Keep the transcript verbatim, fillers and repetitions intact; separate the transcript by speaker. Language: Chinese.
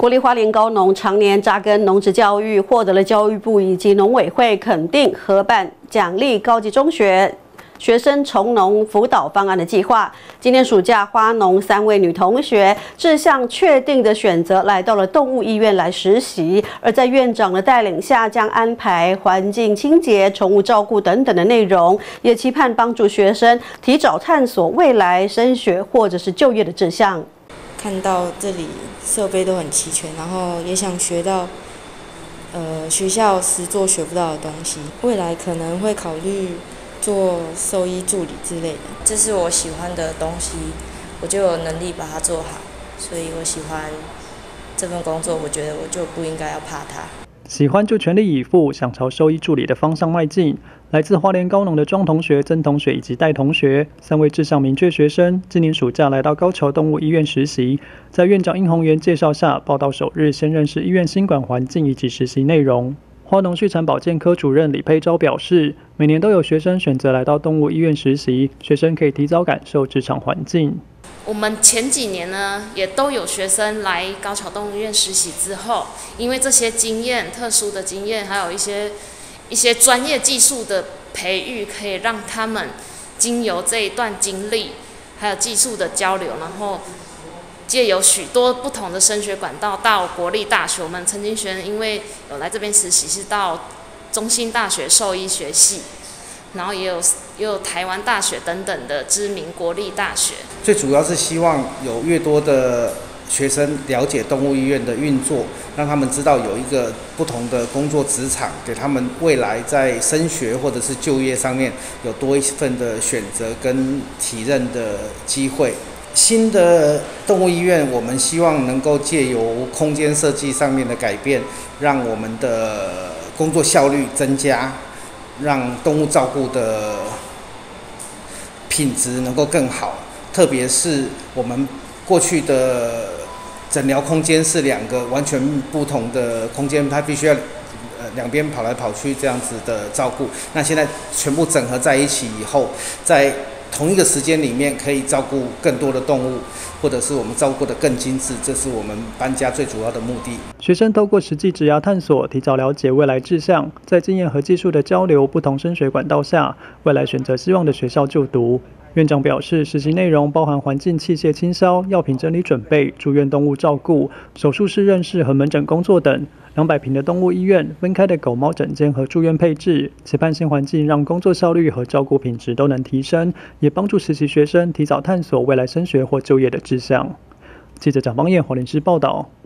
Speaker 1: 国立花莲高农常年扎根农职教育，获得了教育部以及农委会肯定合办奖励高级中学学生从农辅导方案的计划。今年暑假，花农三位女同学志向确定的选择来到了动物医院来实习，而在院长的带领下，将安排环境清洁、宠物照顾等等的内容，也期盼帮助学生提早探索未来升学或者是就业的志向。
Speaker 2: 看到这里设备都很齐全，然后也想学到呃学校实作学不到的东西，未来可能会考虑做兽医助理之类的。
Speaker 3: 这是我喜欢的东西，我就有能力把它做好，所以我喜欢这份工作，我觉得我就不应该要怕它。
Speaker 4: 喜欢就全力以赴，想朝兽医助理的方向迈进。来自花莲高农的庄同学、曾同学以及戴同学三位志向明确学生，今年暑假来到高桥动物医院实习。在院长殷宏源介绍下，报到首日先认识医院新管环境以及实习内容。花农畜产保健科主任李佩昭表示，每年都有学生选择来到动物医院实习，学生可以提早感受职场环境。
Speaker 5: 我们前几年呢，也都有学生来高桥动物医院实习之后，因为这些经验、特殊的经验，还有一些一些专业技术的培育，可以让他们经由这一段经历，还有技术的交流，然后借由许多不同的升学管道到国立大学。我们曾经学生因为有来这边实习，是到中兴大学兽医学系，然后也有也有台湾大学等等的知名国立大学。
Speaker 6: 最主要是希望有越多的学生了解动物医院的运作，让他们知道有一个不同的工作职场，给他们未来在升学或者是就业上面有多一份的选择跟体认的机会。新的动物医院，我们希望能够借由空间设计上面的改变，让我们的工作效率增加，让动物照顾的品质能够更好。特别是我们过去的诊疗空间是两个完全不同的空间，它必须要呃两边跑来跑去这样子的照顾。那现在全部整合在一起以后，在同一个时间里面可以照顾更多的动物，或者是我们照顾得更精致，这是我们搬家最主要的目的。
Speaker 4: 学生透过实际职涯探索，提早了解未来志向，在经验和技术的交流、不同升学管道下，未来选择希望的学校就读。院长表示，实习内容包含环境器械清消、药品整理准备、住院动物照顾、手术室认识和门诊工作等。两百平的动物医院，分开的狗猫诊间和住院配置，期盼新环境让工作效率和照顾品质都能提升，也帮助实习学生提早探索未来升学或就业的志向。记者蒋邦彦、华联视报道。